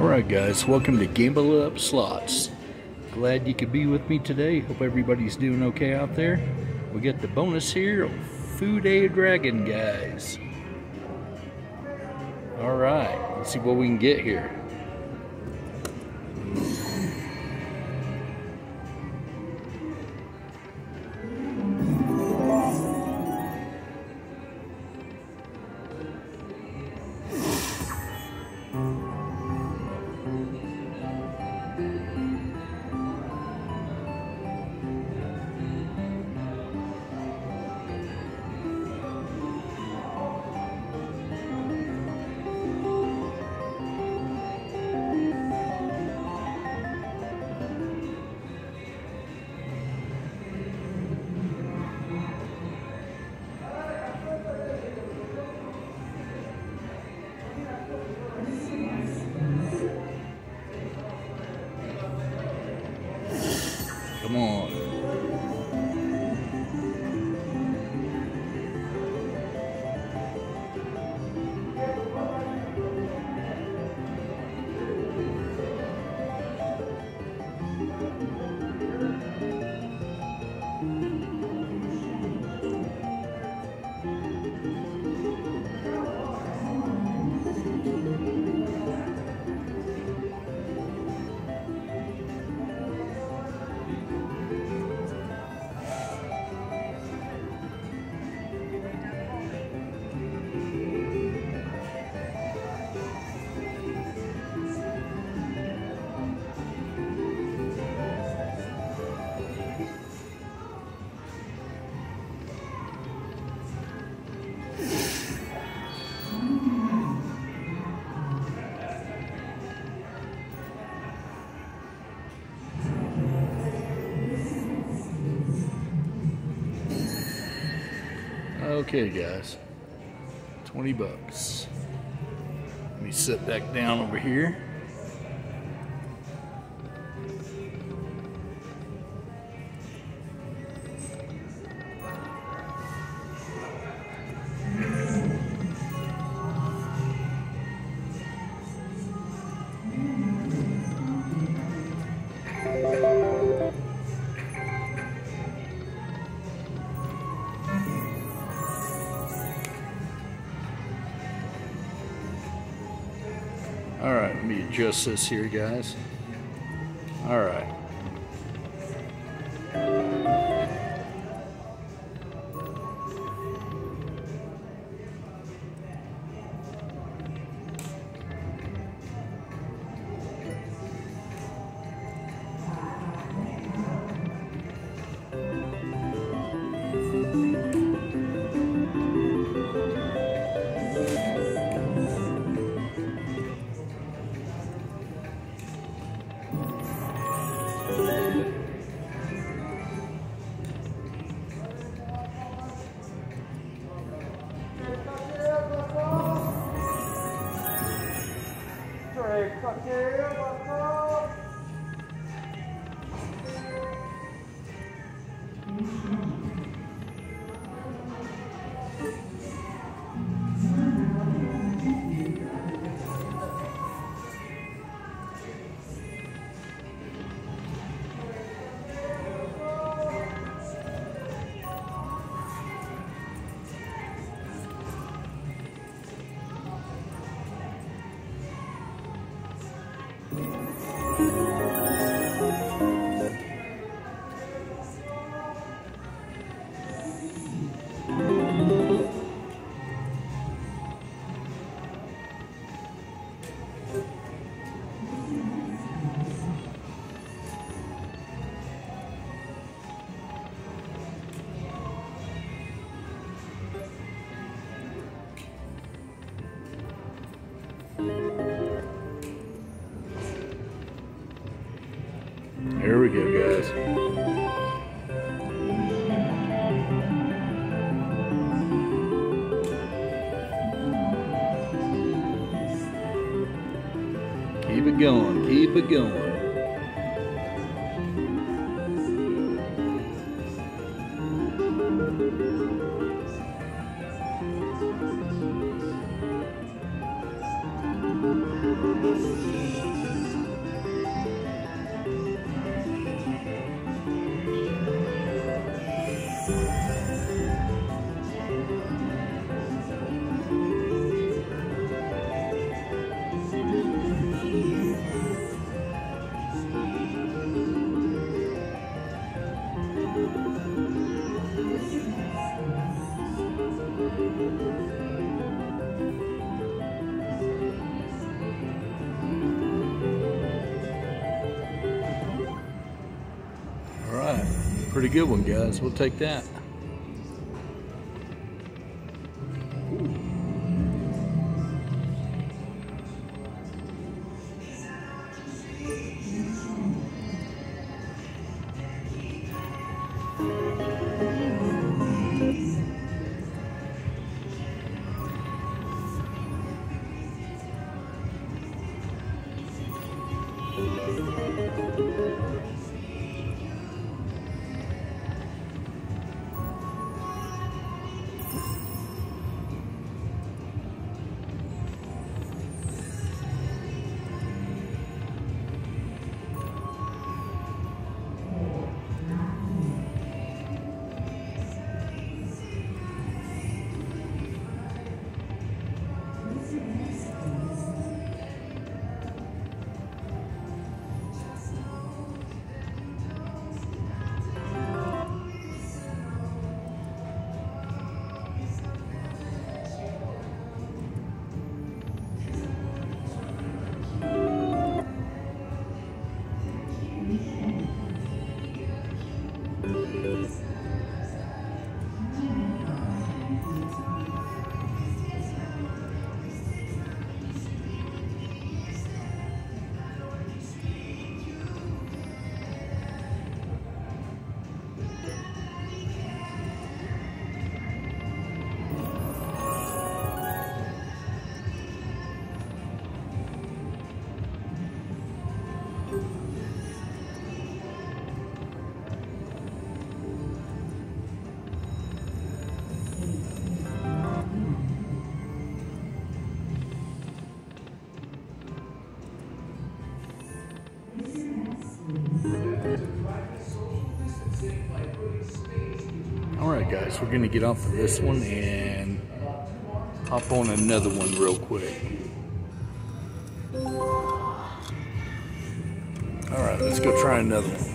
Alright guys, welcome to Gamble Up Slots. Glad you could be with me today. Hope everybody's doing okay out there. We got the bonus here of Food A Dragon, guys. Alright, let's see what we can get here. Come on. Okay guys, 20 bucks. Let me sit back down over here. Alright, let me adjust this here, guys. Alright. Here we go, guys. Keep it going, keep it going. Pretty good one, guys. We'll take that. Alright guys, we're going to get off of this one and hop on another one real quick. Alright, let's go try another one.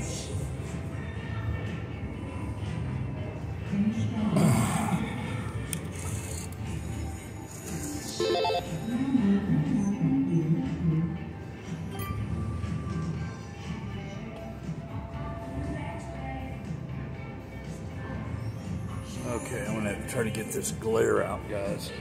Okay, I'm gonna have to try to get this glare out, guys.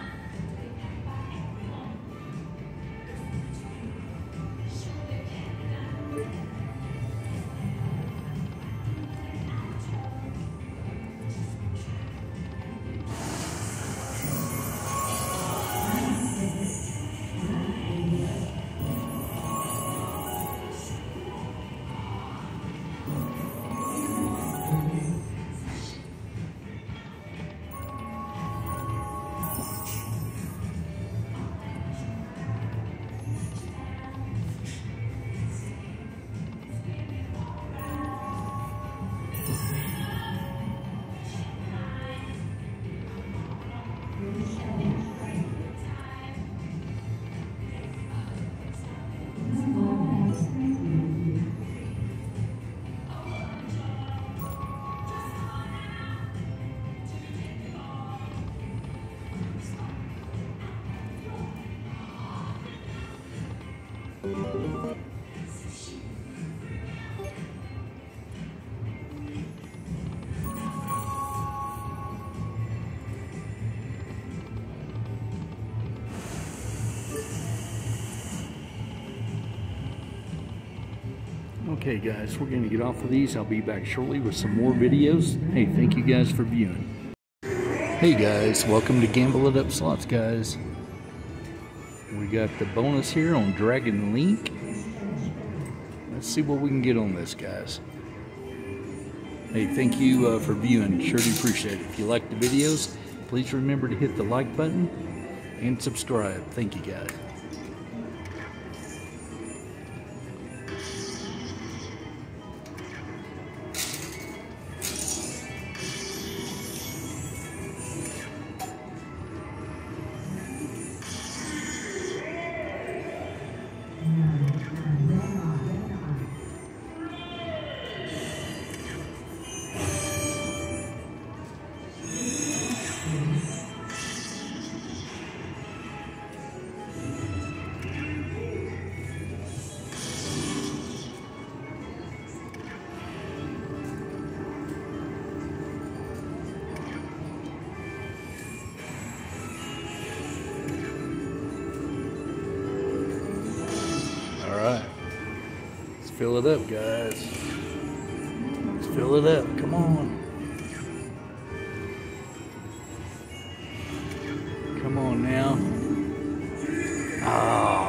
Okay guys, we're going to get off of these. I'll be back shortly with some more videos. Hey, thank you guys for viewing. Hey guys, welcome to Gamble It Up Slots, guys. We got the bonus here on Dragon Link. Let's see what we can get on this, guys. Hey, thank you for viewing. Sure do appreciate it. If you like the videos, please remember to hit the like button and subscribe. Thank you guys. fill it up, guys. Let's fill it up. Come on. Come on now. Oh.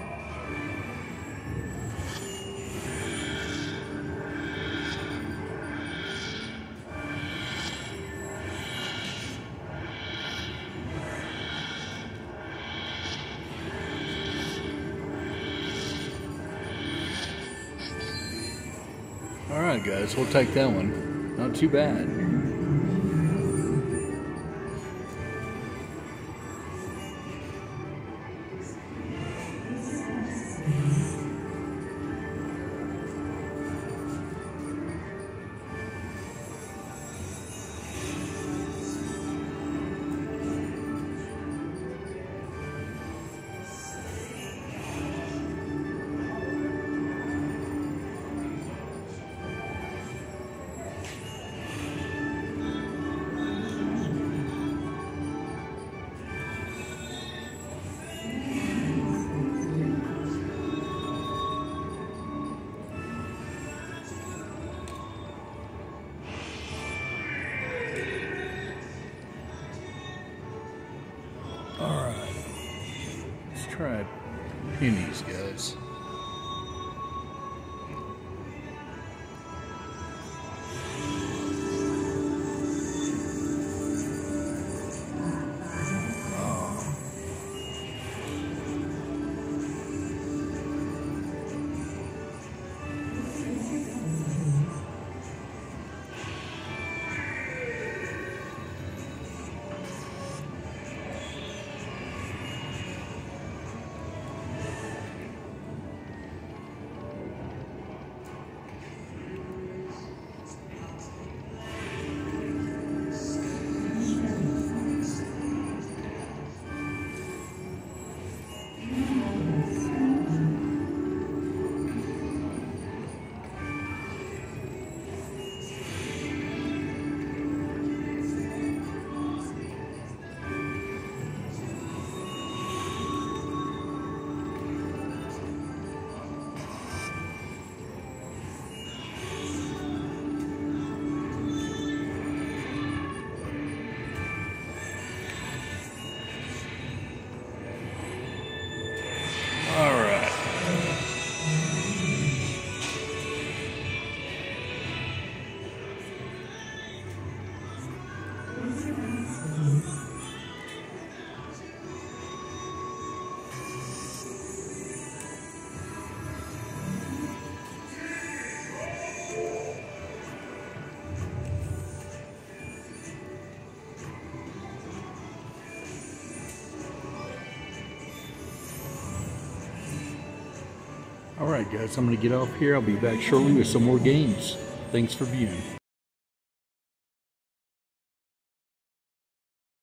Alright guys, we'll take that one. Not too bad. Alright, let's try pennies, guys. Alright guys, I'm going to get off here. I'll be back shortly with some more games. Thanks for viewing.